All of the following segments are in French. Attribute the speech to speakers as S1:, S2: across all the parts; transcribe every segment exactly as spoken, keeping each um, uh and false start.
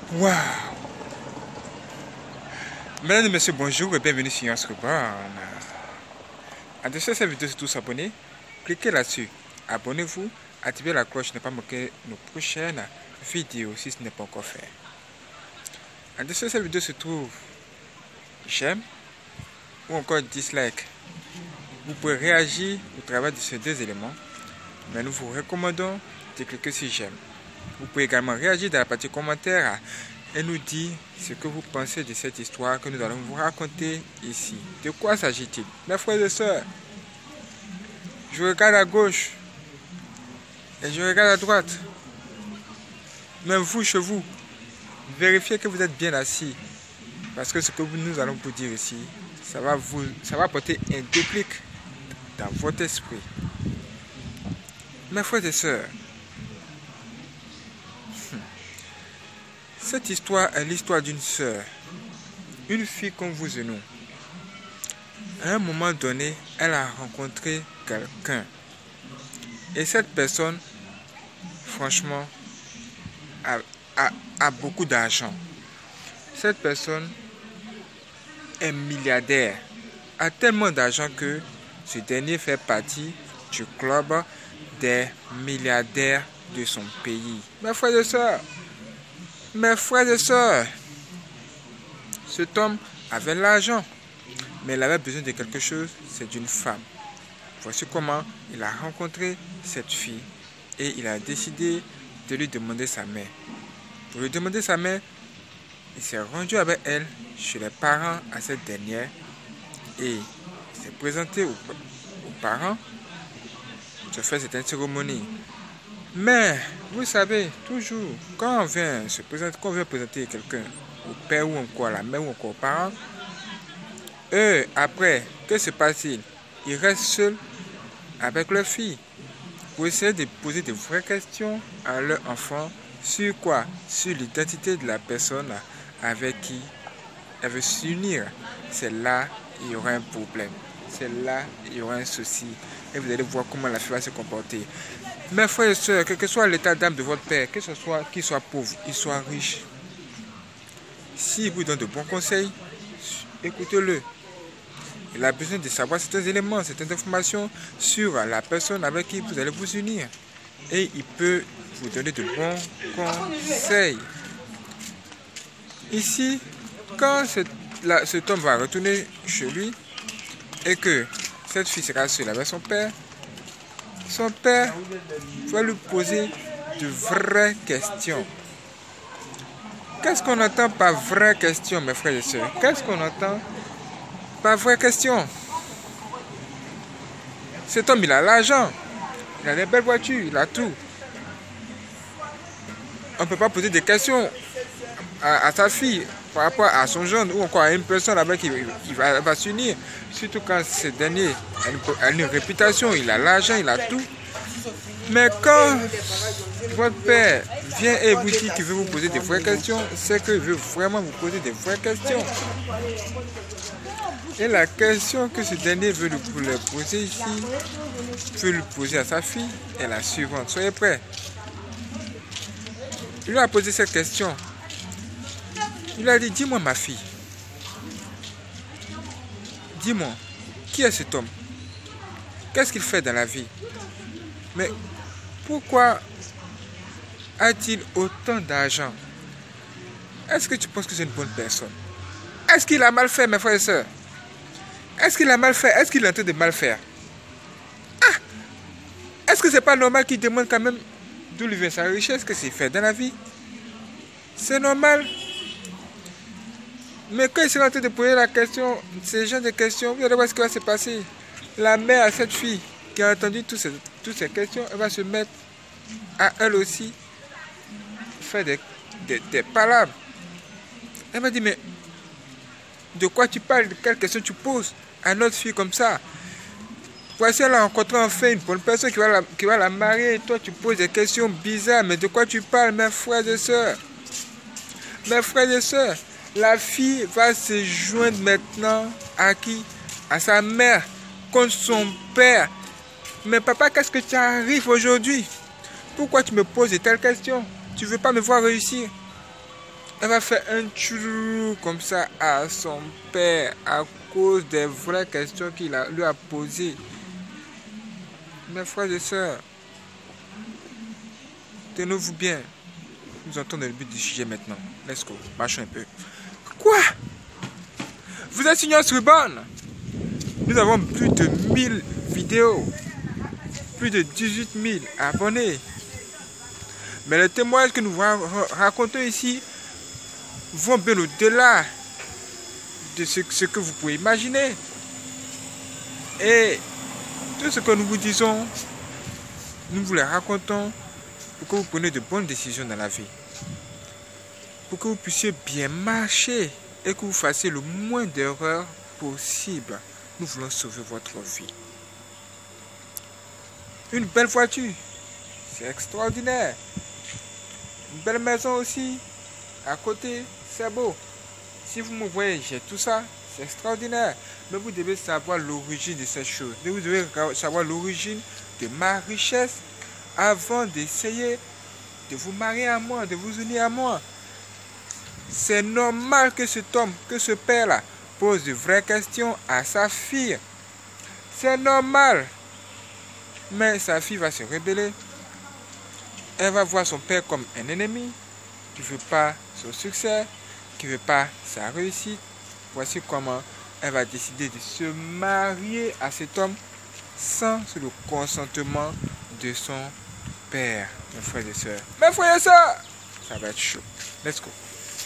S1: Waouh! Mesdames et messieurs, bonjour et bienvenue sur Yansruban. En dessous de cette vidéo, c'est tous abonnés. Cliquez là-dessus. Abonnez-vous. Activez la cloche pour ne pas manquer nos prochaines vidéos si ce n'est pas encore fait. En dessous de cette vidéo se trouve j'aime ou encore dislike. Vous pouvez réagir au travers de ces deux éléments, mais nous vous recommandons de cliquer sur j'aime. Vous pouvez également réagir dans la partie commentaire et nous dire ce que vous pensez de cette histoire que nous allons vous raconter ici. De quoi s'agit-il? Mes frères et sœurs, je regarde à gauche et je regarde à droite. Même vous, chez vous, vérifiez que vous êtes bien assis. Parce que ce que nous allons vous dire ici, ça va, vous, ça va apporter un déclic dans votre esprit. Mes frères et sœurs, cette histoire est l'histoire d'une sœur, une fille comme vous et nous. À un moment donné, elle a rencontré quelqu'un. Et cette personne, franchement, a, a, a beaucoup d'argent. Cette personne est milliardaire, a tellement d'argent que ce dernier fait partie du club des milliardaires de son pays. Mes frères et sœurs, mes frères et sœurs, cet homme avait l'argent, mais il avait besoin de quelque chose, c'est d'une femme. Voici comment il a rencontré cette fille et il a décidé de lui demander sa main. Pour lui demander sa main, il s'est rendu avec elle chez les parents à cette dernière et il s'est présenté aux, aux parents. Il a fait cette cérémonie. Mais, vous savez, toujours, quand on vient se présenter, quand on vient présenter quelqu'un au père ou encore à la mère ou encore aux parents, eux, après, que se passe-t-il? Ils restent seuls avec leur fille pour essayer de poser de vraies questions à leur enfant sur quoi? Sur l'identité de la personne avec qui elle veut s'unir. C'est là il y aura un problème. C'est là il y aura un souci. Et vous allez voir comment la fille va se comporter. Mes frères et sœurs, quel que soit l'état d'âme de votre père, que ce soit qu'il soit pauvre, qu'il soit riche, s'il vous donne de bons conseils, écoutez-le. Il a besoin de savoir certains éléments, certaines informations sur la personne avec qui vous allez vous unir. Et il peut vous donner de bons conseils. Ici, quand cet, la, cet homme va retourner chez lui et que cette fille sera seule avec son père, son père va lui poser de vraies questions. Qu'est-ce qu'on entend par vraies questions, mes frères et sœurs? Qu'est-ce qu'on entend par vraies questions? Cet homme, il a l'argent, il a des belles voitures, il a tout. On ne peut pas poser des questions à, à sa fille par rapport à son jeune ou encore à une personne avec qui il va, va s'unir. Surtout quand ce dernier a une, a une réputation, il a l'argent, il a tout. Mais quand votre père vient et vous dit qu'il veut vous poser des vraies questions, c'est qu'il veut vraiment vous poser des vraies questions. Et la question que ce dernier veut lui poser ici, veut lui poser à sa fille, est la suivante. Soyez prêts. Il lui a posé cette question. Il lui a dit, dis-moi ma fille, dis-moi, qui est cet homme? Qu'est-ce qu'il fait dans la vie? Mais pourquoi a-t-il autant d'argent? Est-ce que tu penses que c'est une bonne personne? Est-ce qu'il a mal fait, mes frères et sœurs? Est-ce qu'il a mal fait? Est-ce qu'il est en train de mal faire? Ah! Est-ce que c'est pas normal qu'il demande quand même d'où lui vient sa richesse, que c'est fait dans la vie? C'est normal. Mais quand il sera en train de poser la question, ces genres de questions, vous allez voir ce qui va se passer. La mère à cette fille qui a entendu toutes ces, toutes ces questions, elle va se mettre à elle aussi faire des, des, des palabres. Elle va dire, mais de quoi tu parles? De quelles questions tu poses à notre fille comme ça? Voici, elle a rencontré enfin une bonne personne qui va, la, qui va la marier. Et toi, tu poses des questions bizarres. Mais de quoi tu parles, mes frères et sœurs? Mes frères et sœurs, la fille va se joindre maintenant à qui? À sa mère, contre son père. Mais papa, qu'est-ce que tu arrives aujourd'hui? Pourquoi tu me poses de telles questions? Tu ne veux pas me voir réussir? Elle va faire un trou comme ça à son père à cause des vraies questions qu'il a, lui a posées. Mes frères et sœurs, tenez-vous bien. Nous entrons dans le but du sujet maintenant. Let's go, marchons un peu. Quoi? Vous êtes sur Scribon? Nous avons plus de mille vidéos. Plus de dix-huit mille abonnés. Mais les témoignages que nous racontons ici vont bien au-delà de ce, ce que vous pouvez imaginer. Et tout ce que nous vous disons, nous vous les racontons pour que vous preniez de bonnes décisions dans la vie. Pour que vous puissiez bien marcher et que vous fassiez le moins d'erreurs possible. Nous voulons sauver votre vie. Une belle voiture, c'est extraordinaire. Une belle maison aussi, à côté, c'est beau. Si vous me voyez, j'ai tout ça, c'est extraordinaire. Mais vous devez savoir l'origine de ces choses. Vous devez savoir l'origine de ma richesse avant d'essayer de vous marier à moi, de vous unir à moi. C'est normal que cet homme, que ce père-là, pose de vraies questions à sa fille. C'est normal. Mais sa fille va se rebeller. Elle va voir son père comme un ennemi qui ne veut pas son succès, qui ne veut pas sa réussite. Voici comment elle va décider de se marier à cet homme sans le consentement de son père. Mes frères et sœurs. Mes frères et sœurs, ça va être chaud. Let's go.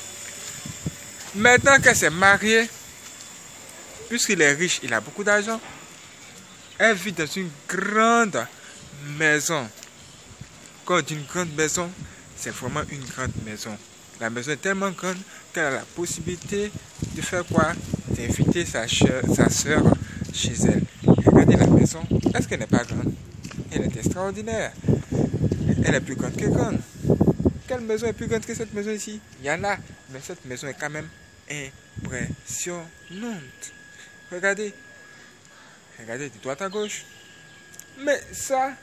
S1: Maintenant qu'elle s'est mariée, puisqu'il est riche, il a beaucoup d'argent, elle vit dans une grande maison. Quand on dit une grande maison, c'est vraiment une grande maison. La maison est tellement grande qu'elle a la possibilité de faire quoi? D'inviter sa, sa soeur chez elle. Regardez la maison. Est-ce qu'elle n'est pas grande? Elle est extraordinaire. Elle est plus grande que grande. Quelle maison est plus grande que cette maison ici? Il y en a, mais cette maison est quand même impressionnante. Regardez. Regardez de droite à gauche. Mais ça,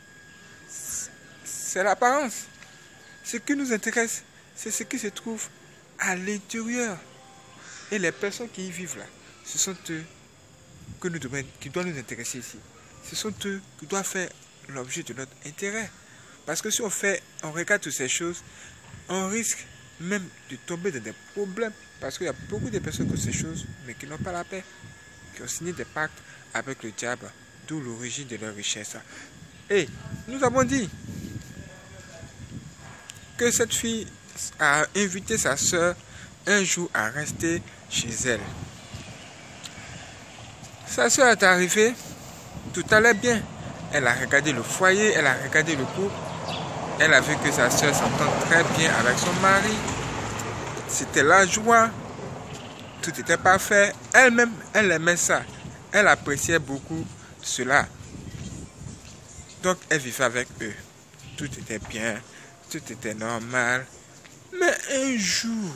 S1: c'est l'apparence. Ce qui nous intéresse, c'est ce qui se trouve à l'intérieur. Et les personnes qui y vivent là, ce sont eux que nous devons, qui doivent nous intéresser ici. Ce sont eux qui doivent faire l'objet de notre intérêt. Parce que si on fait, on regarde toutes ces choses, on risque même de tomber dans des problèmes. Parce qu'il y a beaucoup de personnes qui ont ces choses, mais qui n'ont pas la paix. Qui ont signé des pactes avec le diable, d'où l'origine de leur richesse. Et nous avons dit que cette fille a invité sa soeur un jour à rester chez elle. Sa soeur est arrivée, tout allait bien. Elle a regardé le foyer, elle a regardé le couple. Elle a vu que sa soeur s'entend très bien avec son mari. C'était la joie. Tout était parfait. Elle-même, elle aimait ça. Elle appréciait beaucoup cela. Donc, elle vivait avec eux. Tout était bien. Tout était normal. Mais un jour,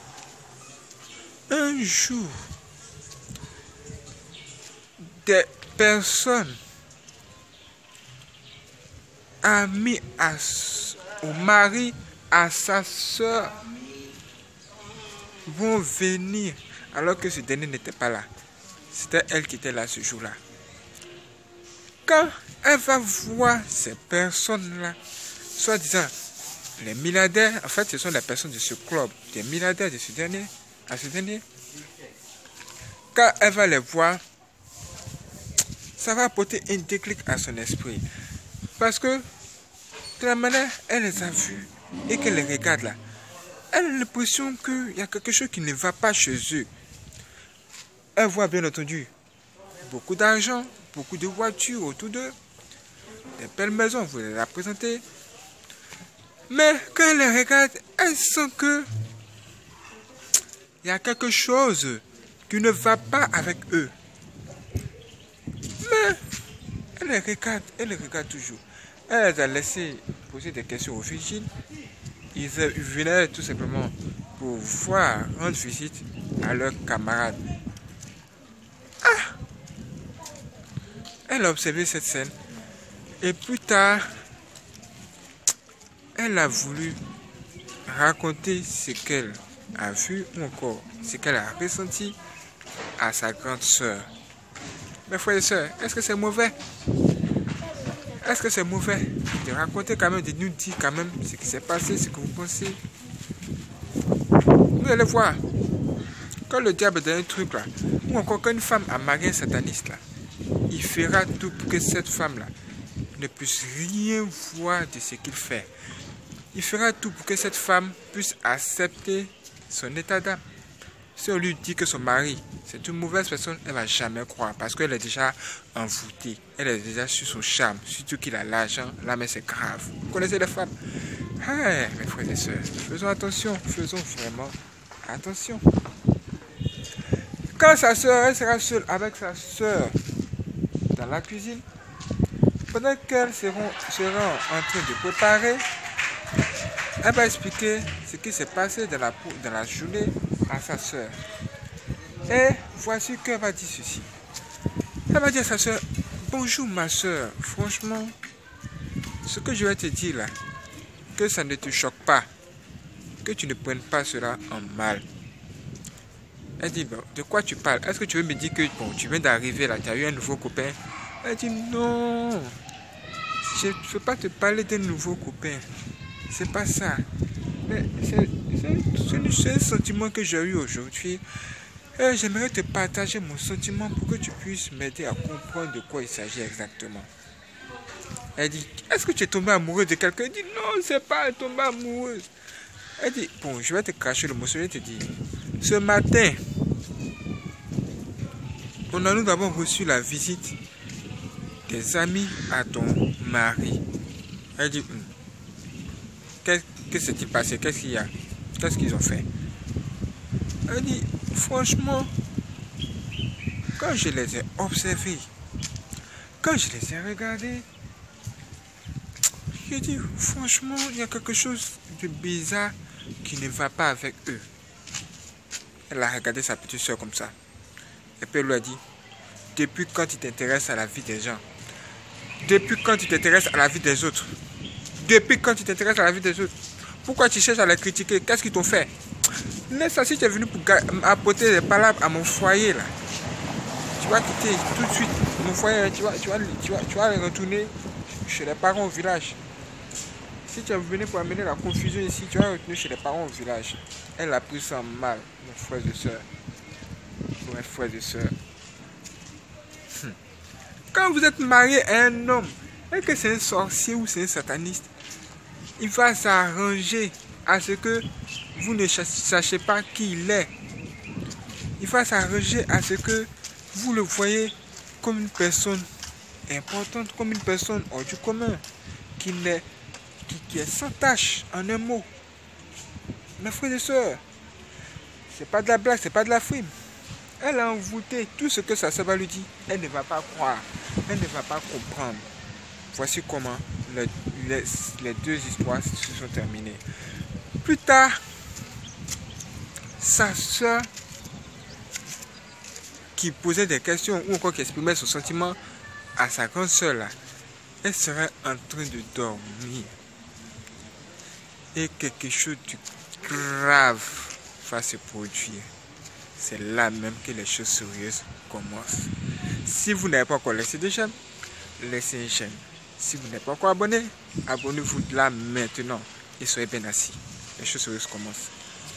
S1: un jour, des personnes amies à, au mari, à sa soeur, vont venir alors que ce dernier n'était pas là. C'était elle qui était là ce jour-là. Quand elle va voir ces personnes-là, soi-disant les milliardaires, en fait ce sont les personnes de ce club, des milliardaires de ce dernier, à ce dernier, quand elle va les voir, ça va apporter un déclic à son esprit. Parce que de la manière elle les a vus et qu'elle les regarde là, elle a l'impression qu'il y a quelque chose qui ne va pas chez eux. Elle voit bien entendu beaucoup d'argent, beaucoup de voitures autour d'eux, des belles maisons, vous les la présenter. Mais quand elle les regarde, elle sent que il y a quelque chose qui ne va pas avec eux. Mais elle les regarde, elle les regarde toujours. Elle les a laissé poser des questions aux vigiles. Ils venaient tout simplement pour voir, rendre visite à leurs camarades. Ah! Elle a observé cette scène. Et plus tard, elle a voulu raconter ce qu'elle a vu ou encore ce qu'elle a ressenti à sa grande sœur. Mes frères et sœurs, est-ce que c'est mauvais? Est-ce que c'est mauvais de raconter quand même, de nous dire quand même ce qui s'est passé, ce que vous pensez? Vous allez voir, quand le diable donne un truc là, ou encore quand une femme a marié un sataniste là, il fera tout pour que cette femme là ne puisse rien voir de ce qu'il fait. Il fera tout pour que cette femme puisse accepter son état d'âme. Si on lui dit que son mari, c'est une mauvaise personne, elle ne va jamais croire parce qu'elle est déjà envoûtée. Elle est déjà sur son charme, surtout qu'il a l'argent. Là, mais c'est grave. Vous connaissez les femmes? Hey, mes frères et sœurs, faisons attention, faisons vraiment attention. Quand sa soeur, elle sera seule avec sa soeur dans la cuisine, pendant qu'elles seront, seront en train de préparer, elle va expliquer ce qui s'est passé dans la, dans la journée à sa soeur. Et voici qu'elle va dire ceci. Elle va dire à sa soeur, bonjour ma soeur, franchement, ce que je vais te dire là, que ça ne te choque pas, que tu ne prennes pas cela en mal. Elle dit, bon, de quoi tu parles? Est-ce que tu veux me dire que bon, tu viens d'arriver là, tu as eu un nouveau copain? Elle dit, non, je ne veux pas te parler d'un nouveau copain. C'est pas ça. Mais c'est un sentiment que j'ai eu aujourd'hui. J'aimerais te partager mon sentiment pour que tu puisses m'aider à comprendre de quoi il s'agit exactement. Elle dit, est-ce que tu es tombée amoureuse de quelqu'un? Elle dit, non, c'est pas tombée amoureuse. Elle dit, bon, je vais te cacher le morceau. Elle te dit, ce matin, on a nous avons reçu la visite des amis à ton mari. Elle dit, hm. Qu'est-ce qui s'est passé? Qu'est-ce qu'il y a? Qu'est-ce qu'ils ont fait? Elle dit, franchement, quand je les ai observés, quand je les ai regardés, j'ai dit, franchement, il y a quelque chose de bizarre qui ne va pas avec eux. Elle a regardé sa petite soeur comme ça. Et puis elle lui a dit, depuis quand tu t'intéresses à la vie des gens? Depuis quand tu t'intéresses à la vie des autres? Depuis quand tu t'intéresses à la vie des autres? Pourquoi tu cherches à les critiquer? Qu'est-ce qu'ils t'ont fait? Laisse ça, si tu es venu pour apporter des palabres à mon foyer là, tu vas quitter tout de suite mon foyer, tu vas, tu vas, tu vas, tu vas retourner chez les parents au village. Si tu es venu pour amener la confusion ici, tu vas retourner chez les parents au village. Elle a pris ça mal, mes frères et sœurs. Mes frères et sœurs. Hum. Quand vous êtes marié à un homme, est-ce que c'est un sorcier ou c'est un sataniste? Il va s'arranger à ce que vous ne sachiez pas qui il est. Il va s'arranger à ce que vous le voyez comme une personne importante, comme une personne hors du commun, qui, n'est, qui, qui est sans tâche, en un mot. Mes frères et sœurs, c'est pas de la blague, c'est pas de la frime. Elle a envoûté tout ce que sa sœur va lui dire. Elle ne va pas croire, elle ne va pas comprendre. Voici comment les, les, les deux histoires se sont terminées. Plus tard, sa soeur qui posait des questions ou encore qui exprimait son sentiment à sa grande soeur là, elle serait en train de dormir. Et quelque chose de grave va se produire. C'est là même que les choses sérieuses commencent. Si vous n'avez pas encore laissé de j'aime, laissez un j'aime. Si vous n'êtes pas encore abonné, abonnez-vous là maintenant et soyez bien assis. Les choses sérieuses commencent.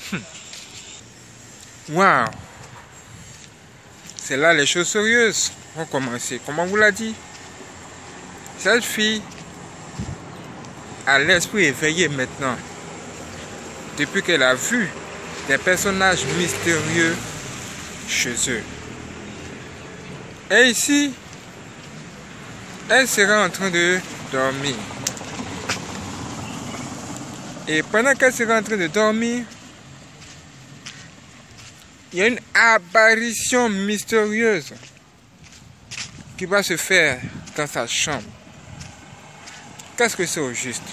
S1: Waouh! Wow. C'est là les choses sérieuses vont commencer. Comment on vous l'a dit? Cette fille a l'esprit éveillé maintenant. Depuis qu'elle a vu des personnages mystérieux chez eux. Et ici, elle sera en train de dormir. Et pendant qu'elle sera en train de dormir, il y a une apparition mystérieuse qui va se faire dans sa chambre. Qu'est-ce que c'est au juste?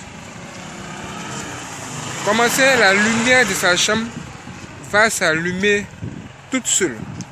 S1: Commencer, la lumière de sa chambre va s'allumer toute seule.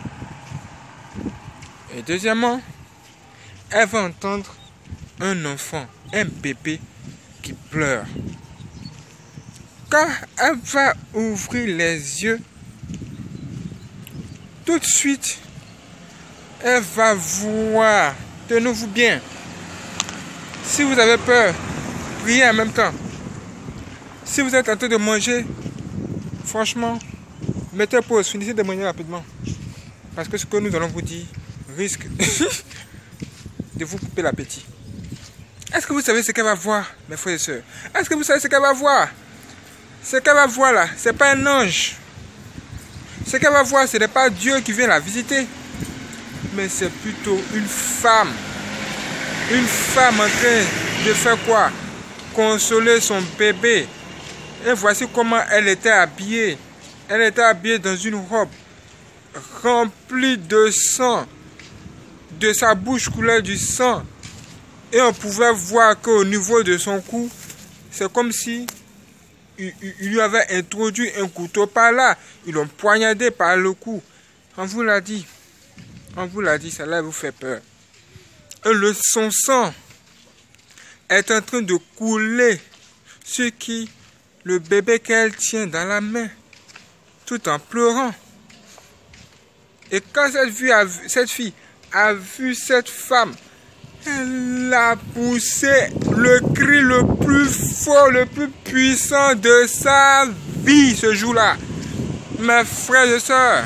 S1: Et deuxièmement, elle va entendre un enfant, un bébé qui pleure. quand elle va ouvrir les yeux, tout de suite, elle va voir. Tenez-vous bien. Si vous avez peur, priez en même temps. Si vous êtes en train de manger, franchement, mettez pause, finissez de manger rapidement. Parce que ce que nous allons vous dire risque de vous couper l'appétit. Est-ce que vous savez ce qu'elle va voir, mes frères et sœurs? Est-ce que vous savez ce qu'elle va voir? Ce qu'elle va voir là, ce n'est pas un ange. Ce qu'elle va voir, ce n'est pas Dieu qui vient la visiter. Mais c'est plutôt une femme. Une femme en train de faire quoi? Consoler son bébé. Et voici comment elle était habillée. Elle était habillée dans une robe remplie de sang. De sa bouche coulait du sang. Et on pouvait voir qu'au niveau de son cou, c'est comme si il, il, il lui avait introduit un couteau par là. Ils l'ont poignardé par le cou. On vous l'a dit. On vous l'a dit, ça là vous fait peur. Et le, son sang est en train de couler sur qui? Le bébé qu'elle tient dans la main, tout en pleurant. Et quand cette fille a vu, cette fille a vu cette femme, elle a poussé le cri le plus fort, le plus puissant de sa vie ce jour-là. Mes frères et sœurs,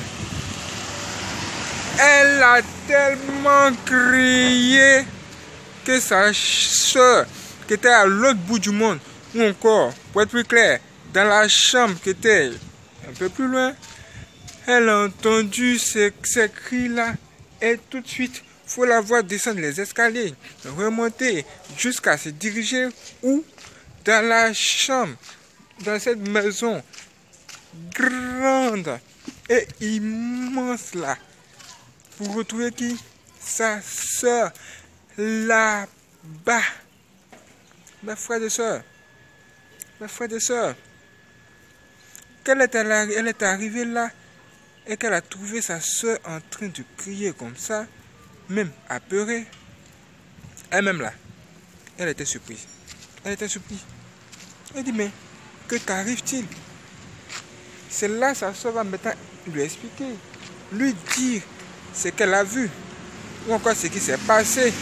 S1: elle a tellement crié que sa soeur qui était à l'autre bout du monde, ou encore, pour être plus clair, dans la chambre qui était un peu plus loin, elle a entendu ces, ces cris-là et tout de suite, il faut la voir descendre les escaliers, remonter jusqu'à se diriger où? Dans la chambre, dans cette maison grande et immense là, pour retrouver qui? Sa soeur là-bas. Mes frères et sœurs, mes frères et sœurs, qu'elle est, elle est arrivée là et qu'elle a trouvé sa soeur en train de crier comme ça, même apeurée, elle-même là, elle était surprise. Elle était surprise. Elle dit, mais que qu'arrive-t-il? C'est là sa soeur va maintenant lui expliquer, lui dire ce qu'elle a vu, ou encore ce qui s'est passé.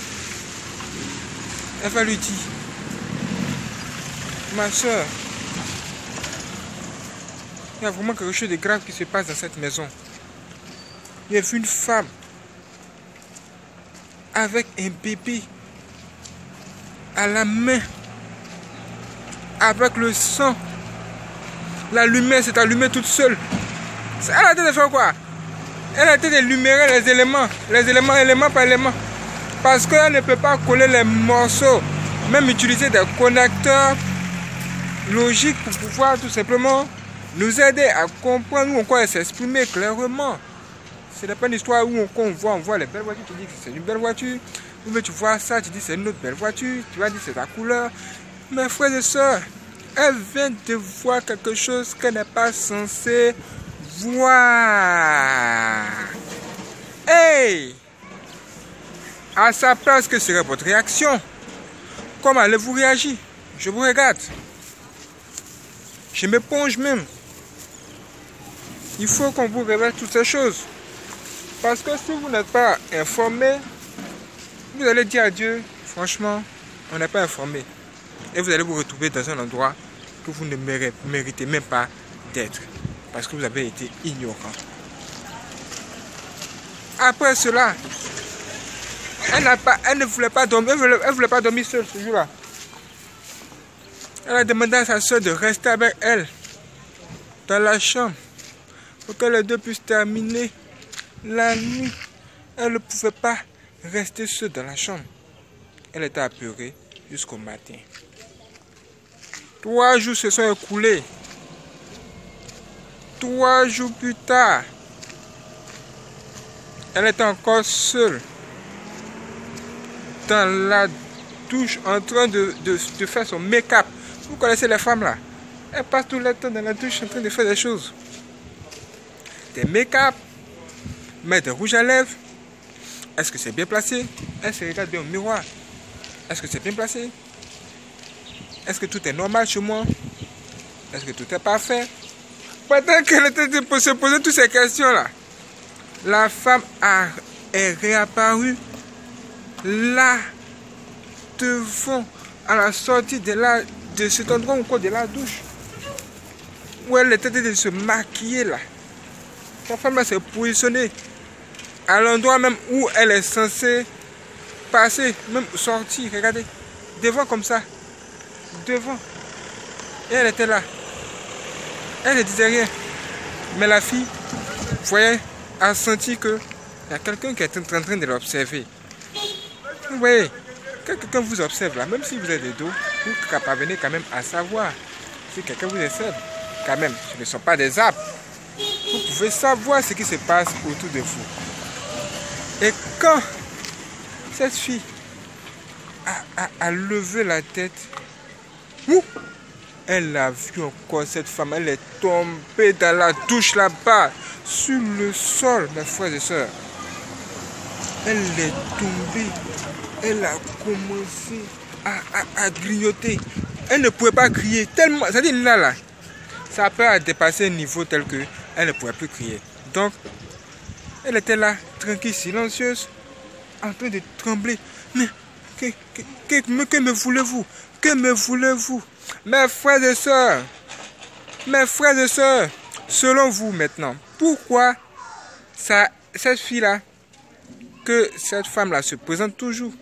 S1: Elle va lui dire, ma soeur, il y a vraiment quelque chose de grave qui se passe dans cette maison. Il y a vu une femme avec un bébé à la main, avec le sang. La lumière s'est allumée toute seule. Elle a été de faire quoi? Elle a été d'énumérer les éléments, les éléments, élément par élément. Parce qu'elle ne peut pas coller les morceaux, même utiliser des connecteurs logiques pour pouvoir tout simplement nous aider à comprendre ou encore s'exprimer clairement. Ce n'est pas une histoire où on voit, on voit les belles voitures, tu dis que c'est une belle voiture. Ou bien tu vois ça, tu dis que c'est une autre belle voiture, tu vas dire c'est la couleur. Mes frères et sœurs, elle vient de voir quelque chose qu'elle n'est pas censée voir. Hey! À sa place, que serait votre réaction? Comment allez-vous réagir? Je vous regarde. Je m'éponge même. Il faut qu'on vous révèle toutes ces choses. Parce que si vous n'êtes pas informé, vous allez dire à Dieu, franchement, on n'est pas informé. Et vous allez vous retrouver dans un endroit que vous ne méritez même pas d'être. Parce que vous avez été ignorant. Après cela, elle, n'a pas, elle ne voulait pas dormir, elle voulait, elle voulait pas dormir seule ce jour-là. Elle a demandé à sa soeur de rester avec elle dans la chambre pour que les deux puissent terminer la nuit. Elle ne pouvait pas rester seule dans la chambre. Elle était apeurée jusqu'au matin. Trois jours se sont écoulés. Trois jours plus tard, elle était encore seule dans la douche en train de, de, de faire son make-up. Vous connaissez les femmes là? Elles passent tout le temps dans la douche en train de faire des choses. Des make-up, mettre des rouges à lèvres. Est-ce que c'est bien placé? Elle se regarde bien au miroir. Est-ce que c'est bien placé? Est-ce que tout est normal chez moi? Est-ce que tout est parfait? Pendant qu'elle était de se poser toutes ces questions-là, la femme a, est réapparue là, devant, à la sortie de, la, de cet endroit encore de la douche, où elle était en train de se maquiller là. La femme là s'est positionnée à l'endroit même où elle est censée passer, même sortir, regardez, devant comme ça, devant. Et elle était là. Elle ne disait rien. Mais la fille, vous voyez, a senti qu'il y a quelqu'un qui est en train de l'observer. Vous voyez, quand quelqu'un vous observe là, même si vous êtes de dos, vous parvenez quand même à savoir. Si quelqu'un vous observe, quand même, ce ne sont pas des arbres. Vous pouvez savoir ce qui se passe autour de vous. Et quand cette fille a, a, a levé la tête, ouh, elle a vu encore cette femme, elle est tombée dans la douche là-bas, sur le sol, mes frères et sœurs. Elle est tombée, elle a commencé à, à, à grignoter. Elle ne pouvait pas crier, tellement, c'est-à-dire là, là, sa peur a dépassé un niveau tel que elle ne pouvait plus crier. Donc, elle était là, tranquille, silencieuse, en train de trembler. Mais, que, que, que, que me voulez-vous? Que me voulez-vous? Mes frères et sœurs, mes frères et sœurs, selon vous maintenant, pourquoi ça, cette fille-là, que cette femme-là se présente toujours?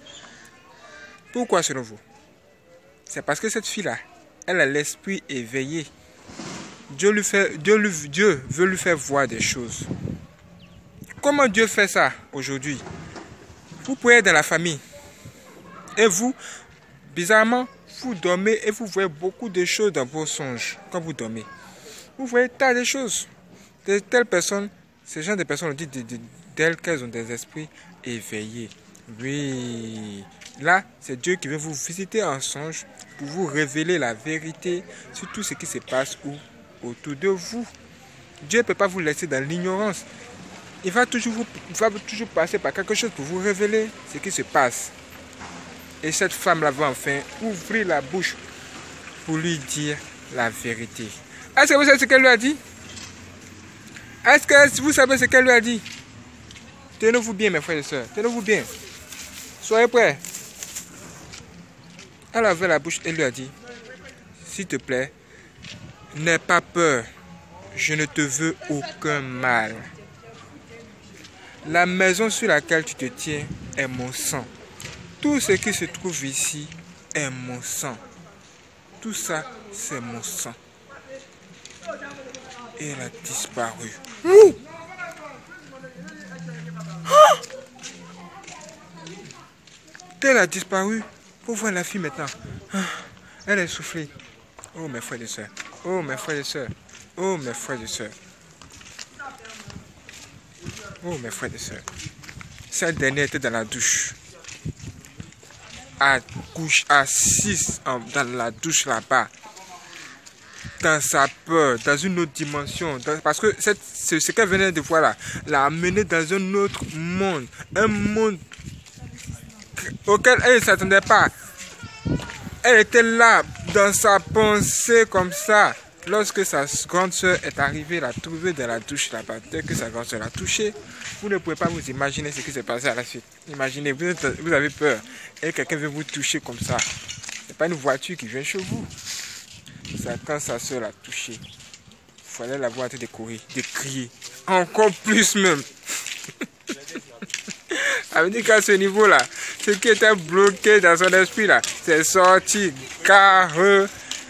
S1: Pourquoi selon vous? C'est parce que cette fille-là, elle a l'esprit éveillé. Dieu, lui fait, Dieu, lui, Dieu veut lui faire voir des choses. Comment Dieu fait ça aujourd'hui? Vous pouvez être dans la famille. Et vous, bizarrement, vous dormez et vous voyez beaucoup de choses dans vos songes quand vous dormez. Vous voyez tas de choses. De telles personnes, ces gens de personnes ont dit d'elles qu'elles ont des esprits éveillés. Oui. Là, c'est Dieu qui vient vous visiter en songe pour vous révéler la vérité sur tout ce qui se passe où, autour de vous. Dieu ne peut pas vous laisser dans l'ignorance. Il va toujours, vous, il va toujours passer par quelque chose pour vous révéler ce qui se passe. Et cette femme-là va enfin ouvrir la bouche pour lui dire la vérité. Est-ce que vous savez ce qu'elle lui a dit? Est-ce que vous savez ce qu'elle lui a dit? Tenez-vous bien, mes frères et sœurs. Tenez-vous bien. Soyez prêts. Elle a ouvert la bouche et lui a dit, s'il te plaît, n'aie pas peur. Je ne te veux aucun mal. La maison sur laquelle tu te tiens est mon sang. Tout ce qui se trouve ici est mon sang. Tout ça, c'est mon sang. Et elle a disparu. Ouh! Ah! Elle a disparu. Pour voir la fille maintenant. Ah, elle est soufflée. Oh mes frères et sœurs. Oh mes frères et sœurs. Oh mes frères et sœurs. Oh mes frères et sœurs. Cette dernière était dans la douche. À couche assise dans la douche là-bas. Dans sa peur, dans une autre dimension. Dans, parce que cette, ce, ce qu'elle venait de voir là, l'a amenée dans un autre monde. Un monde auquel elle ne s'attendait pas. Elle était là, dans sa pensée comme ça. Lorsque sa grande soeur est arrivée, la trouver dans la douche là-bas, dès que sa grande soeur l'a touchée, vous ne pouvez pas vous imaginer ce qui s'est passé à la suite. Imaginez, vous, êtes, vous avez peur et quelqu'un veut vous toucher comme ça. Ce n'est pas une voiture qui vient chez vous. Ça, quand sa soeur l'a touchée, il fallait la voir en train de courir, de crier. Encore plus même. Ça veut dire qu'à ce niveau-là, ce qui était bloqué dans son esprit là, c'est sorti carrément.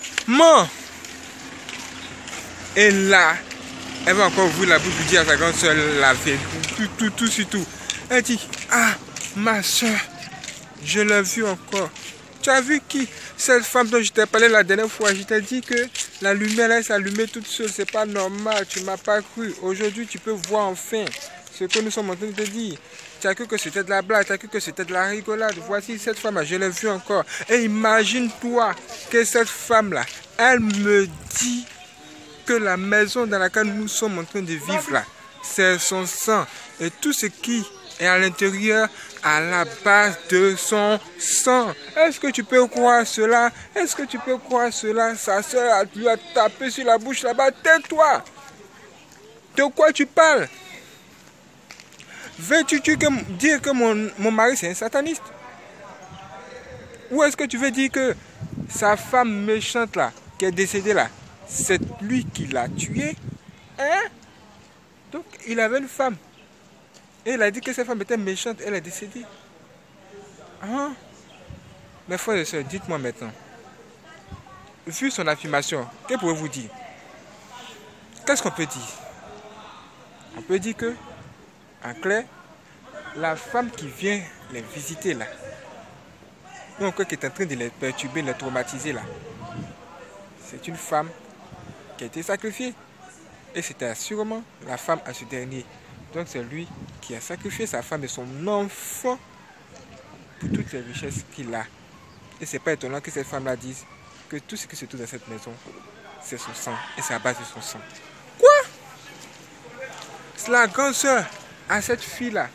S1: Et là, elle va encore ouvrir la bouche pour dire à sa grande soeur la vérité, tout, tout, tout, tout, tout. Elle dit, ah, ma soeur, je l'ai vue encore. Tu as vu qui? Cette femme dont je t'ai parlé la dernière fois, je t'ai dit que la lumière elle s'allumait toute seule, c'est pas normal, tu m'as pas cru. Aujourd'hui, tu peux voir enfin ce que nous sommes en train de te dire. Tu as cru que c'était de la blague, tu as cru que c'était de la rigolade. Voici cette femme-là, je l'ai vue encore. Et imagine-toi que cette femme-là, elle me dit que la maison dans laquelle nous sommes en train de vivre là, c'est son sang. Et tout ce qui est à l'intérieur, à la base de son sang. Est-ce que tu peux croire cela? Est-ce que tu peux croire cela? Sa soeur lui a tapé sur la bouche là-bas. Tais-toi! De quoi tu parles? Veux-tu que, dire que mon, mon mari c'est un sataniste? Ou est-ce que tu veux dire que sa femme méchante là, qui est décédée là, c'est lui qui l'a tuée? Hein? Donc il avait une femme. Et il a dit que cette femme était méchante, elle est décédée. Hein? Mes frères et sœurs, dites-moi maintenant. Vu son affirmation, que pouvez-vous dire? Qu'est-ce qu'on peut dire? On peut dire que, en clair, la femme qui vient les visiter là, ou encore qui est en train de les perturber, les traumatiser là, c'est une femme qui a été sacrifiée. Et c'était sûrement la femme à ce dernier. Donc c'est lui qui a sacrifié sa femme et son enfant pour toutes les richesses qu'il a. Et c'est pas étonnant que cette femme-là dise que tout ce qui se trouve dans cette maison, c'est son sang. Et c'est à base de son sang. Quoi? C'est la grande soeur à cette fille-là.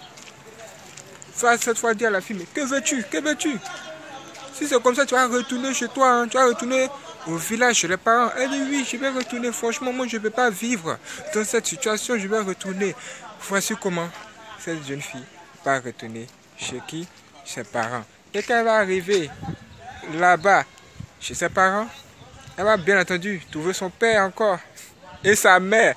S1: Va cette fois dire à la fille, mais que veux-tu? Que veux-tu? Si c'est comme ça, tu vas retourner chez toi. Hein. Tu vas retourner au village chez les parents. Elle dit oui, je vais retourner. Franchement, moi, je ne peux pas vivre dans cette situation. Je vais retourner. Voici comment cette jeune fille va retourner chez qui? Ses parents. Et quand elle va arriver là-bas, chez ses parents, elle va bien entendu trouver son père encore et sa mère.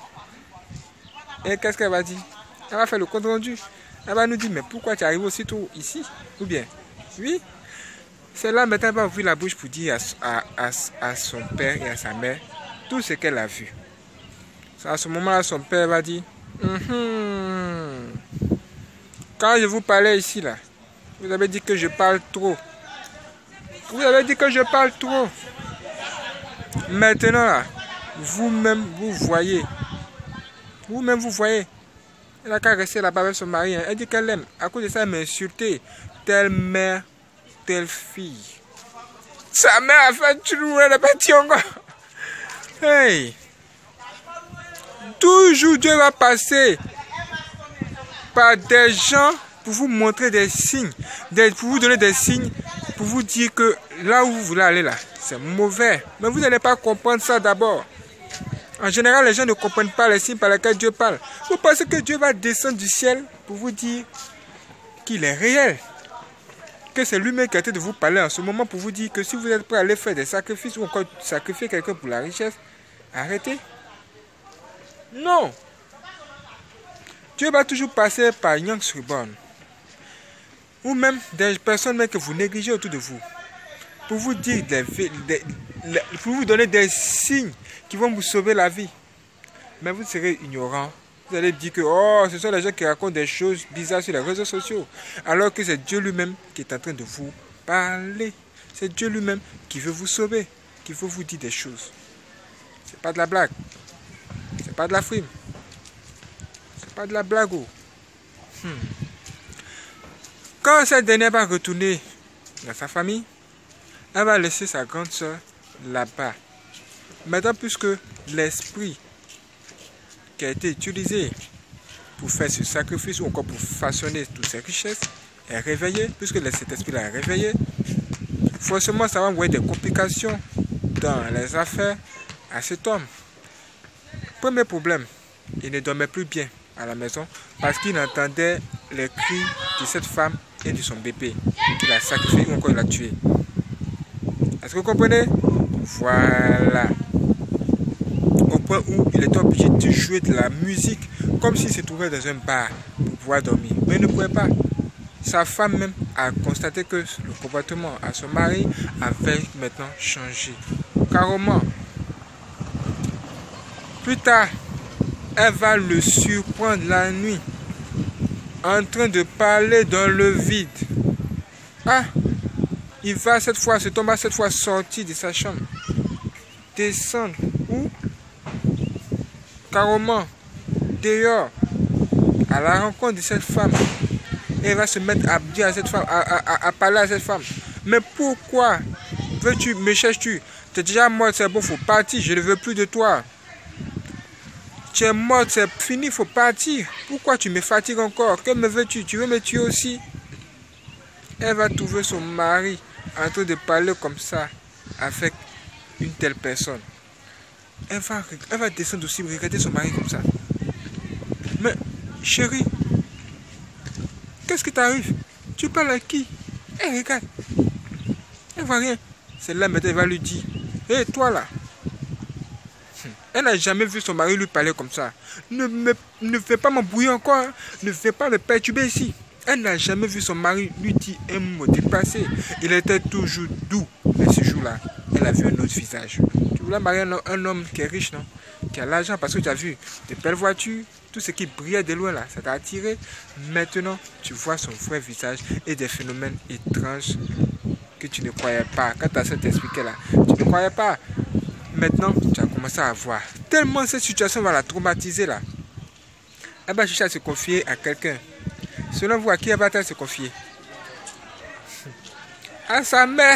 S1: Et qu'est-ce qu'elle va dire? Elle va faire le compte rendu. Elle va nous dire, mais pourquoi tu arrives aussitôt ici? Ou bien, oui, c'est là maintenant elle va ouvrir la bouche pour dire à, à, à, à son père et à sa mère tout ce qu'elle a vu. C'est à ce moment-là, son père va dire, mm-hmm. Quand je vous parlais ici, là, vous avez dit que je parle trop. Vous avez dit que je parle trop. Maintenant, là, vous-même, vous voyez. Vous-même, vous voyez. Elle a qu'à rester là-bas avec son mari. Hein. Elle dit qu'elle l'aime. À cause de ça, elle m'a insulté. Telle mère, telle fille. Sa mère a fait tout, elle n'a pas dit encore. Hey! Toujours Dieu va passer par des gens pour vous montrer des signes, des, pour vous donner des signes, pour vous dire que là où vous voulez aller là, c'est mauvais. Mais vous n'allez pas comprendre ça d'abord. En général, les gens ne comprennent pas les signes par lesquels Dieu parle. Vous pensez que Dieu va descendre du ciel pour vous dire qu'il est réel. Que c'est lui-même qui a été de vous parler en ce moment pour vous dire que si vous êtes prêt à aller faire des sacrifices ou encore sacrifier quelqu'un pour la richesse, arrêtez. Non. Dieu va toujours passer par Young Reborn. Ou même des personnes même que vous négligez autour de vous. Pour vous dire, des, des, des, pour vous donner des signes qui vont vous sauver la vie. Mais vous serez ignorant. Vous allez dire que oh, ce sont les gens qui racontent des choses bizarres sur les réseaux sociaux. Alors que c'est Dieu lui-même qui est en train de vous parler. C'est Dieu lui-même qui veut vous sauver. Qui veut vous dire des choses. C'est pas de la blague. C'est pas de la frime. C'est pas de la blague. Hmm. Quand cette dernière va retourner dans sa famille, elle va laisser sa grande soeur là-bas. Maintenant, puisque l'esprit qui a été utilisé pour faire ce sacrifice ou encore pour façonner toutes ces richesses est réveillé, puisque cet esprit-là est réveillé, forcément ça va envoyer des complications dans les affaires à cet homme. Premier problème, il ne dormait plus bien à la maison parce qu'il entendait les cris de cette femme et de son bébé qu'il a sacrifié ou encore il a tué. Est-ce que vous comprenez? Voilà. Au point où il était obligé de jouer de la musique comme s'il se trouvait dans un bar pour pouvoir dormir. Mais il ne pouvait pas. Sa femme même a constaté que le comportement à son mari avait maintenant changé. Carrément. Plus tard, elle va le surprendre la nuit en train de parler dans le vide. Ah, il va cette fois, cet homme va cette fois sortir de sa chambre, descendre où? Carrément, dehors, à la rencontre de cette femme. Et il va se mettre à dire à cette femme, à, à, à parler à cette femme. Mais pourquoi veux-tu, me cherches-tu? Tu es déjà mort, c'est bon, faut partir, je ne veux plus de toi. Tu es morte, c'est fini, il faut partir. Pourquoi tu me fatigues encore? Que me veux-tu? Tu veux me tuer aussi? Elle va trouver son mari en train de parler comme ça avec une telle personne. Elle va, elle va descendre aussi, regarder son mari comme ça. Mais, chérie, qu'est-ce qui t'arrive? Tu parles à qui? Elle regarde. Elle voit rien. C'est là maintenant, elle va lui dire, hé, hey, toi là. Elle n'a jamais vu son mari lui parler comme ça. Ne me ne fais pas m'embrouiller encore. Hein. Ne fais pas me perturber ici. Elle n'a jamais vu son mari lui dire un mot dépassé. Il était toujours doux. Mais ce jour-là, elle a vu un autre visage. Tu voulais marier un, un homme qui est riche, non? Qui a l'argent parce que tu as vu de belles voitures. Tout ce qui brillait de loin là, ça t'a attiré. Maintenant, tu vois son vrai visage et des phénomènes étranges que tu ne croyais pas. Quand ta soeur t'expliquait là, tu ne croyais pas. Maintenant, tu as commencé à voir. Tellement cette situation va la traumatiser là. Elle va chercher à se confier à quelqu'un. Selon vous, à qui elle va se confier? À sa mère.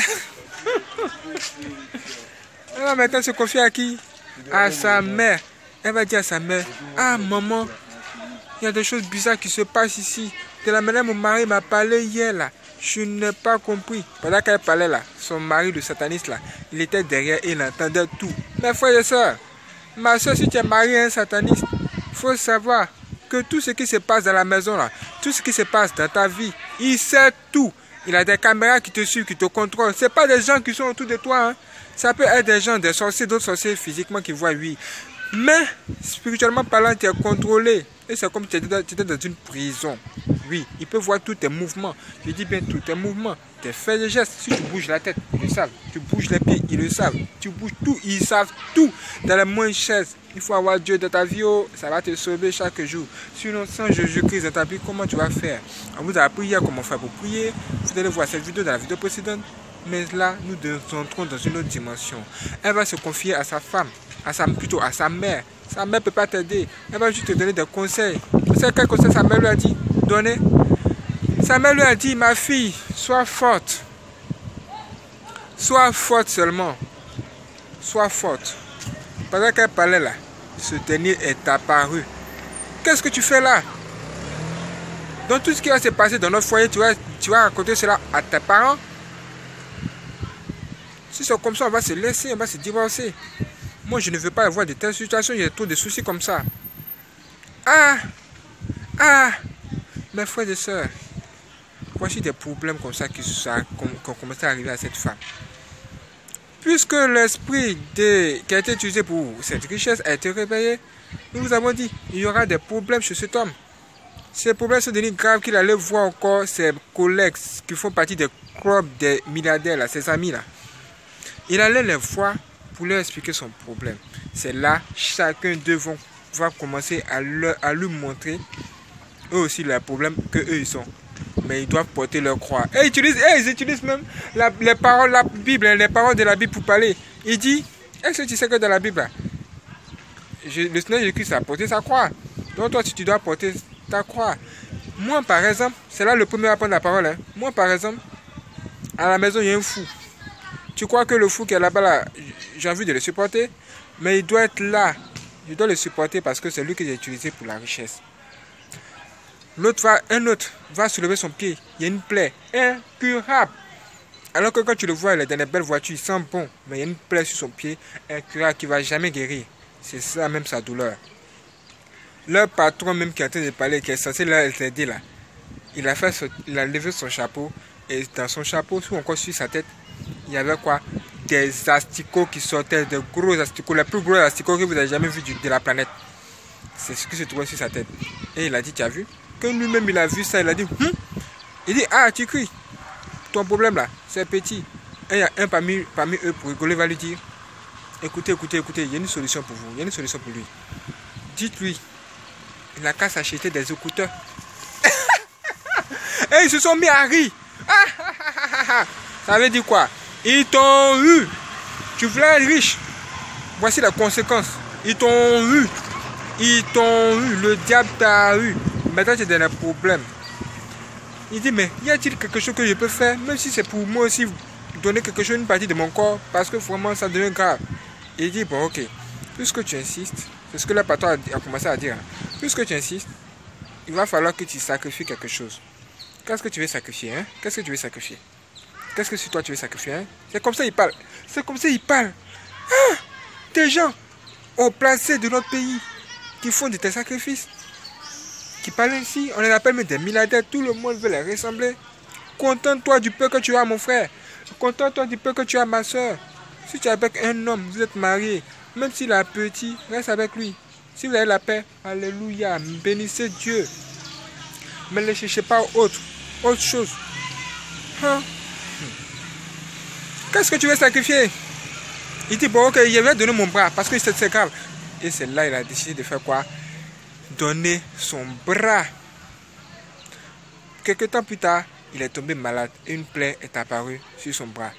S1: Elle va maintenant se confier à qui? À sa mère. Elle va dire à sa mère, ah maman, il y a des choses bizarres qui se passent ici. De la manière dont mon mari m'a parlé hier là. Je n'ai pas compris. Pendant qu'elle parlait là, son mari, le sataniste là, il était derrière et il entendait tout. Mes frères et sœurs, ma soeur, si tu es marié à un sataniste, il faut savoir que tout ce qui se passe dans la maison là, tout ce qui se passe dans ta vie, il sait tout. Il a des caméras qui te suivent, qui te contrôlent. Ce n'est pas des gens qui sont autour de toi. Hein. Ça peut être des gens, des sorciers, d'autres sorciers physiquement qui voient, oui. Mais, spirituellement parlant, tu es contrôlé. Et c'est comme si tu étais dans une prison. Oui, il peut voir tous tes mouvements. Je dis bien tous tes mouvements. Tes faits et gestes. Si tu bouges la tête, ils le savent. Tu bouges les pieds, ils le savent. Tu bouges tout, ils savent tout. Dans la moindre chaise. Il faut avoir Dieu dans ta vie. Oh, ça va te sauver chaque jour. Sinon, sans Jésus-Christ dans ta vie, comment tu vas faire? On vous a appris hier comment faire pour prier. Vous allez voir cette vidéo dans la vidéo précédente. Mais là, nous entrons dans une autre dimension. Elle va se confier à sa femme. À sa, plutôt à sa mère. Sa mère ne peut pas t'aider. Elle va juste te donner des conseils. Vous savez quel conseil sa mère lui a dit? Donner. Sa mère lui a dit, ma fille, sois forte. Sois forte seulement. Sois forte. Pendant qu'elle parlait là, ce dernier est apparu. Qu'est-ce que tu fais là? Donc tout ce qui va se passer dans notre foyer, tu vas, tu vas raconter cela à tes parents? Si c'est comme ça, on va se laisser, on va se divorcer. Moi, je ne veux pas avoir de telles situations, il y a trop de soucis comme ça. Ah! Ah! Mes frères et sœurs, voici des problèmes comme ça qui, qui ont commencé à arriver à cette femme. Puisque l'esprit qui a été utilisé pour cette richesse a été réveillé, nous vous avons dit, il y aura des problèmes chez cet homme. Ces problèmes sont devenus graves qu'il allait voir encore ses collègues qui font partie des clubs des milliardaires, là, ses amis là. Il allait les voir pour leur expliquer son problème. C'est là, chacun d'eux va commencer à, leur, à lui montrer eux aussi les problèmes que eux ils ont. Mais ils doivent porter leur croix. Et ils utilisent, et ils utilisent même la, les paroles de la Bible, les paroles de la Bible pour parler. Il dit, est-ce que tu sais que dans la Bible, je, le Seigneur Jésus-Christ a porté sa croix. Donc toi, si tu dois porter ta croix. Moi, par exemple, c'est là le premier à prendre la parole. Hein. Moi, par exemple, à la maison, il y a un fou. Tu crois que le fou qui est là-bas, là, j'ai envie de le supporter, mais il doit être là. Je dois le supporter parce que c'est lui que j'ai utilisé pour la richesse. L'autre va, un autre va soulever son pied. Il y a une plaie incurable. Alors que quand tu le vois, il est dans les belles voitures, il sent bon. Mais il y a une plaie sur son pied incurable qui ne va jamais guérir. C'est ça même sa douleur. Leur patron même qui est en train de parler, qui est censé l'aider là, il a, fait ce, il a levé son chapeau. Et dans son chapeau, ou encore sur sa tête, il y avait quoi? Des asticots qui sortaient, de gros asticots, les plus gros asticots que vous avez jamais vu de la planète. C'est ce qui se trouvait sur sa tête. Et il a dit, tu as vu? Quand lui-même il a vu ça, il a dit, hum? Il dit, ah, tu cries. Ton problème là, c'est petit. Et il y a un parmi, parmi eux pour rigoler, va lui dire, écoutez, écoutez, écoutez, il y a une solution pour vous, il y a une solution pour lui. Dites-lui, il n'a qu'à s'acheter des écouteurs. Et ils se sont mis à rire. Ça veut dire quoi? Ils t'ont eu. Tu voulais être riche. Voici les conséquences. Ils t'ont eu. Ils t'ont eu. Le diable t'a eu. Maintenant, tu es dans un problème. Il dit, mais y a-t-il quelque chose que je peux faire? Même si c'est pour moi aussi donner quelque chose, une partie de mon corps. Parce que vraiment, ça devient grave. Il dit, bon, ok. Puisque tu insistes, C'est ce que le patron a, a commencé à dire. Hein. Puisque tu insistes, il va falloir que tu sacrifies quelque chose. Qu'est-ce que tu veux sacrifier, hein? Qu'est-ce que tu veux sacrifier? Qu'est-ce que c'est toi tu veux sacrifier, hein? C'est comme ça il parle. C'est comme ça il parle. Ah! Des gens au placé de notre pays qui font de tes sacrifices. Qui parlent ainsi, on les appelle même des milliardaires. Tout le monde veut les ressembler. Contente-toi du peu que tu as, mon frère. Contente-toi du peu que tu as, ma soeur. Si tu es avec un homme, vous êtes marié, même s'il est petit, reste avec lui. Si vous avez la paix, alléluia, bénissez Dieu. Mais ne cherchez pas autre, autre chose. Hein? Qu'est-ce que tu veux sacrifier? Il dit, bon, ok, je vais donner mon bras parce que c'est grave. Et c'est là il a décidé de faire quoi? Donner son bras. Quelque temps plus tard, il est tombé malade et une plaie est apparue sur son bras.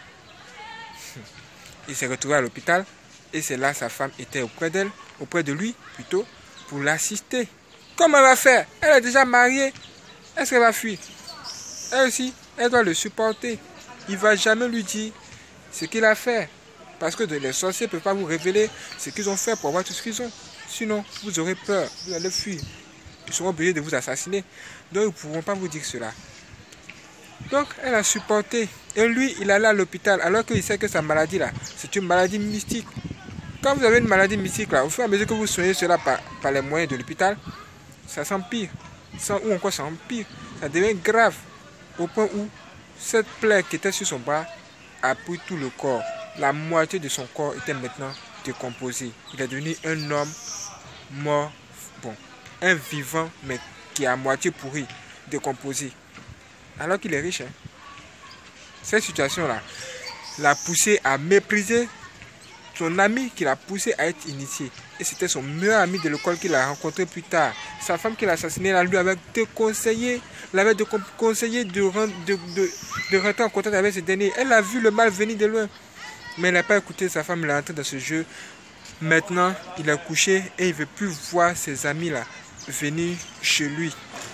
S1: Il s'est retrouvé à l'hôpital et c'est là sa femme était auprès d'elle, auprès de lui plutôt, pour l'assister. Comment elle va faire? Elle est déjà mariée. Est-ce qu'elle va fuir? Elle aussi, elle doit le supporter. Il ne va jamais lui dire ce qu'il a fait. Parce que les sorciers ne peuvent pas vous révéler ce qu'ils ont fait pour avoir tout ce qu'ils ont. Sinon, vous aurez peur, vous allez fuir. Ils seront obligés de vous assassiner. Donc, ils ne pourront pas vous dire cela. Donc, elle a supporté. Et lui, il allait à l'hôpital alors qu'il sait que sa maladie là, c'est une maladie mystique. Quand vous avez une maladie mystique là, au fur et à mesure que vous soignez cela par, par les moyens de l'hôpital, ça s'empire. Ou encore ça empire. Ça devient grave. Au point où cette plaie qui était sur son bras a pris tout le corps. La moitié de son corps était maintenant décomposé. Il est devenu un homme mort, bon, un vivant, mais qui est à moitié pourri, décomposé. Alors qu'il est riche. Hein. Cette situation-là l'a poussé à mépriser son ami qui l'a poussé à être initié. Et c'était son meilleur ami de l'école qu'il a rencontré plus tard. Sa femme qui l'a assassiné, là, lui avait déconseillé, l'avait conseillé de, de, de, de rentrer en contact avec ce dernier. Elle a vu le mal venir de loin. Mais elle n'a pas écouté sa femme, il est entré dans ce jeu. Maintenant, il est couché et il ne veut plus voir ses amis là venir chez lui.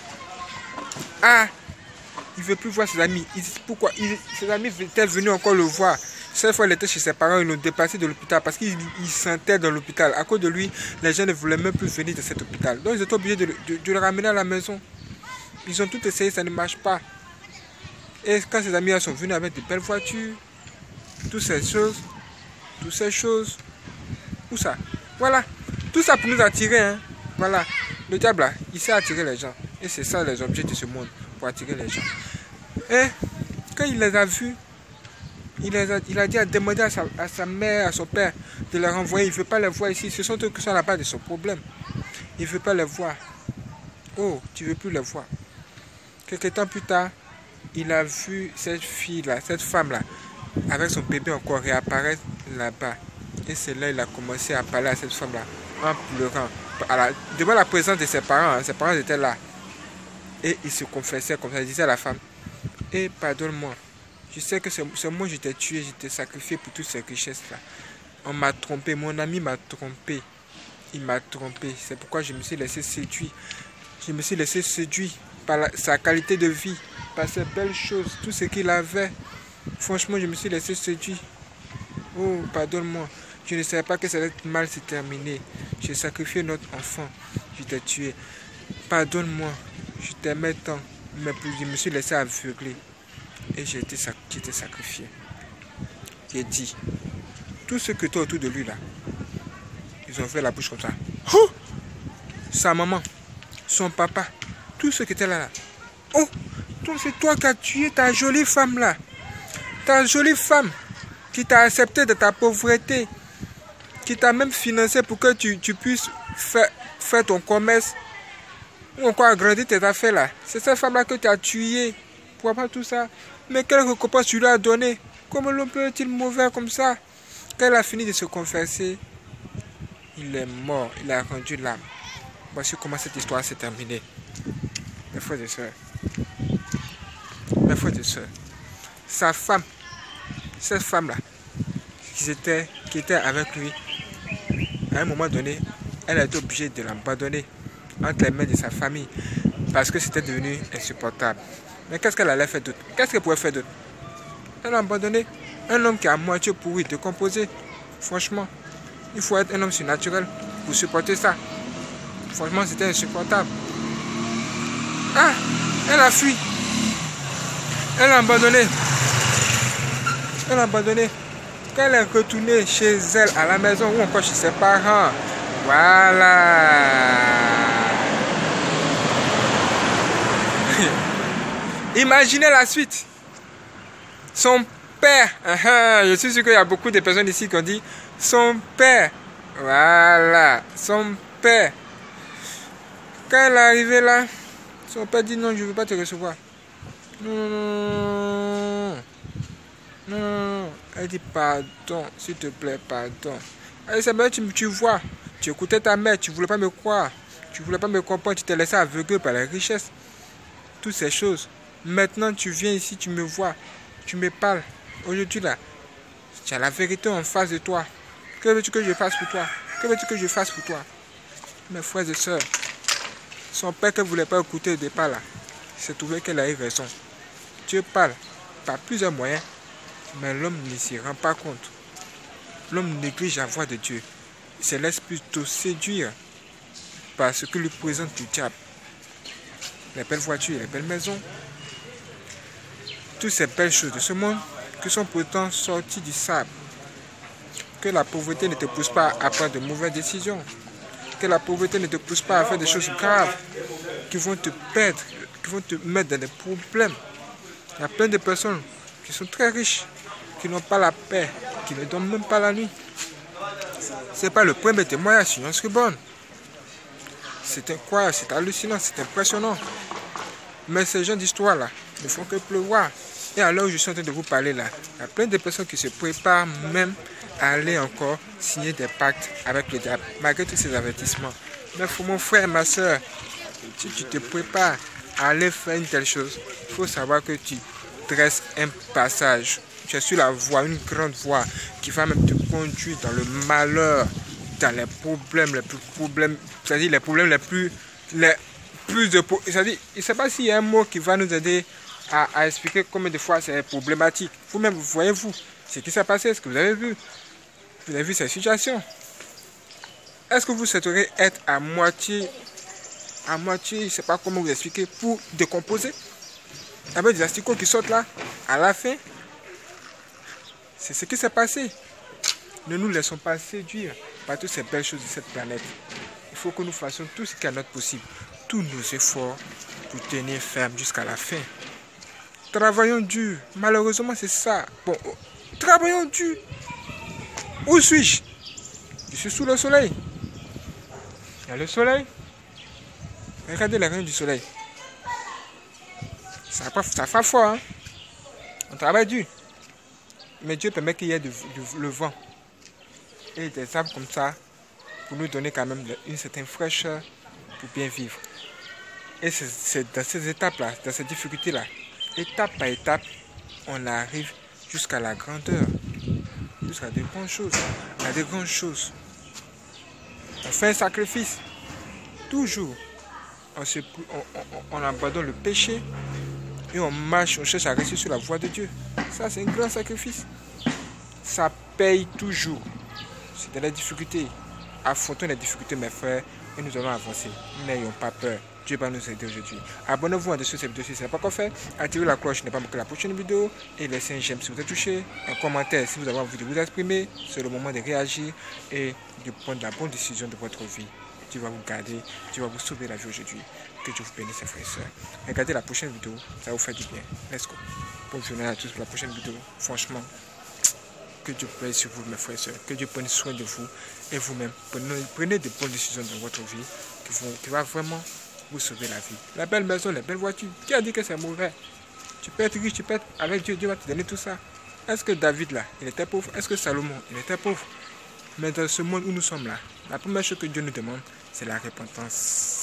S1: Ah! Il ne veut plus voir ses amis. Il, pourquoi il, ses amis étaient venus encore le voir. Cette fois, il était chez ses parents, ils l'ont déplacé de l'hôpital parce qu'il sentait dans l'hôpital. À cause de lui, les gens ne voulaient même plus venir de cet hôpital. Donc, ils étaient obligés de, de, de le ramener à la maison. Ils ont tout essayé, ça ne marche pas. Et quand ses amis sont venus avec de belles voitures, toutes ces choses, toutes ces choses, où ça? Voilà. Tout ça pour nous attirer. Hein. Voilà. Le diable, là, il sait attirer les gens. Et c'est ça les objets de ce monde, pour attirer les gens. Et quand il les a vus, il, les a, il a dit à demander à sa, à sa mère, à son père, de les renvoyer. Il ne veut pas les voir ici. Ce sont eux qui sont là-bas de son problème. Il ne veut pas les voir. Oh, tu ne veux plus les voir. Quelque temps plus tard, il a vu cette fille-là, cette femme-là, avec son bébé encore réapparaître là-bas. Et c'est là qu'il a commencé à parler à cette femme-là, en pleurant. À la, devant la présence de ses parents, hein, ses parents étaient là. Et il se confessait comme ça, il disait à la femme, eh, pardonne-moi, je sais que c'est moi je t'ai tué, je t'ai sacrifié pour toutes ces richesses-là. On m'a trompé, mon ami m'a trompé. Il m'a trompé, c'est pourquoi je me suis laissé séduire. Je me suis laissé séduire par la, sa qualité de vie, par ses belles choses, tout ce qu'il avait. Franchement, je me suis laissé séduire. Oh, pardonne-moi. Je ne savais pas que ça allait mal se terminer. J'ai sacrifié notre enfant. Je t'ai tué. Pardonne-moi. Je t'aimais tant. Mais je me suis laissé aveugler. Et j'ai été, été sacrifié. J'ai dit. Tout ce que toi autour de lui là. Ils ont fait la bouche comme ça. Oh! Sa maman. Son papa. Tout ce qui était là. là. Oh! C'est toi qui as tué ta jolie femme là. Ta jolie femme. Qui t'a accepté de ta pauvreté. Qui t'a même financé pour que tu, tu puisses faire, faire ton commerce ou encore agrandir tes affaires là. C'est cette femme-là que tu as tuée pour avoir tout ça. Mais quelle récompense tu lui as donné? Comment l'on peut être mauvais comme ça? Quand elle a fini de se confesser, il est mort, il a rendu l'âme. Voici comment cette histoire s'est terminée. Mes frères et sœurs, mes frères et sœurs, sa femme, cette femme-là, qui était, qui était avec lui, à un moment donné, elle a été obligée de l'abandonner entre les mains de sa famille parce que c'était devenu insupportable. Mais qu'est-ce qu'elle allait faire d'autre? Qu'est-ce qu'elle pouvait faire d'autre? Elle a abandonné un homme qui est à moitié pourri, décomposé. Franchement, il faut être un homme surnaturel pour supporter ça. Franchement, c'était insupportable. Ah, elle a fui. Elle a abandonné. Elle a abandonné. Quand elle est retournée chez elle, à la maison, ou encore chez ses parents. Voilà. Imaginez la suite. Son père. Uh-huh, je suis sûr qu'il y a beaucoup de personnes ici qui ont dit son père. Voilà. Son père. Quand elle est arrivée là, son père dit non, je ne veux pas te recevoir. Non, non, non, non, non. Elle dit pardon, s'il te plaît, pardon. Elle dit, c'est bien, tu, tu vois, tu écoutais ta mère, tu ne voulais pas me croire, tu ne voulais pas me comprendre, tu t'es laissé aveugler par la richesse. Toutes ces choses. Maintenant, tu viens ici, tu me vois, tu me parles. Aujourd'hui là, tu as la vérité en face de toi. Que veux-tu que je fasse pour toi? Que veux-tu que je fasse pour toi? Mes frères et sœurs, son père qui ne voulait pas écouter au départ là, s'est trouvé qu'elle a eu raison. Dieu parle par plusieurs moyens, mais l'homme ne s'y rend pas compte. L'homme néglige la voix de Dieu. Il se laisse plutôt séduire par ce que lui présente le diable. Les belles voitures, les belles maisons, toutes ces belles choses de ce monde qui sont pourtant sorties du sable. Que la pauvreté ne te pousse pas à prendre de mauvaises décisions. Que la pauvreté ne te pousse pas à faire des choses graves qui vont te perdre, qui vont te mettre dans des problèmes. Il y a plein de personnes qui sont très riches, qui n'ont pas la paix, qui ne dorment même pas la nuit. Ce n'est pas le premier témoignage sur Young Reborn. C'est incroyable, c'est hallucinant, c'est impressionnant. Mais ces gens d'histoire-là ne font que pleuvoir. Et à l'heure où je suis en train de vous parler là, il y a plein de personnes qui se préparent même à aller encore signer des pactes avec le diable, malgré tous ces avertissements. Mais pour mon frère et ma soeur, si tu te prépares à aller faire une telle chose, il faut savoir que tu dresses un passage. Tu es sur la voie, une grande voie qui va même te conduire dans le malheur, dans les problèmes les plus problèmes, c'est-à-dire les problèmes les plus, les plus de, c'est-à-dire, je ne sais pas s'il y a un mot qui va nous aider à, à expliquer combien de fois c'est problématique. Vous-même, voyez-vous ce qui s'est passé, est-ce que vous avez vu? Vous avez vu cette situation? Est-ce que vous souhaiteriez être à moitié, à moitié, je ne sais pas comment vous expliquer, pour décomposer? Avec des asticots qui sortent là, à la fin. C'est ce qui s'est passé. Ne nous laissons pas séduire par toutes ces belles choses de cette planète. Il faut que nous fassions tout ce qui est à notre possible, tous nos efforts pour tenir ferme jusqu'à la fin. Travaillons dur. Malheureusement, c'est ça. Bon, travaillons dur. Où suis-je? Je suis sous le soleil. Il y a le soleil. Regardez les rayons du soleil. Ça fait fort, hein? On travaille dur. Mais Dieu permet qu'il y ait du, du, le vent. Et des arbres comme ça, pour nous donner quand même une certaine fraîcheur pour bien vivre. Et c'est dans ces étapes-là, dans ces difficultés-là, étape par étape, on arrive jusqu'à la grandeur, jusqu'à de grandes choses, à de grandes choses. On fait un sacrifice. Toujours, on, se, on, on, on abandonne le péché et on marche, on cherche à rester sur la voie de Dieu. Ça, c'est un grand sacrifice. Ça paye toujours. C'est dans les difficultés. Affrontons les difficultés, mes frères, et nous allons avancer. N'ayons pas peur. Dieu va nous aider aujourd'hui. Abonnez-vous à de cette vidéo si ce n'est pas encore fait. Activez la cloche pour ne pas manquer la prochaine vidéo. Et laissez un j'aime si vous êtes touché. Un commentaire si vous avez envie de vous exprimer. C'est le moment de réagir et de prendre la bonne décision de votre vie. Dieu va vous garder. Dieu va vous sauver la vie aujourd'hui. Que Dieu vous bénisse, frères et sœurs. Regardez la prochaine vidéo. Ça va vous faire du bien. Let's go. Bonne journée à tous pour la prochaine vidéo. Franchement, que Dieu veille sur vous, mes frères et sœurs. Que Dieu prenne soin de vous et vous-même. Prenez, prenez de bonnes décisions dans votre vie qui, vont, qui va vraiment vous sauver la vie. La belle maison, la belle voiture. Qui a dit que c'est mauvais? Tu peux être riche, tu peux être avec Dieu. Dieu va te donner tout ça. Est-ce que David là, il était pauvre? Est-ce que Salomon, il était pauvre? Mais dans ce monde où nous sommes là, la première chose que Dieu nous demande, c'est la repentance.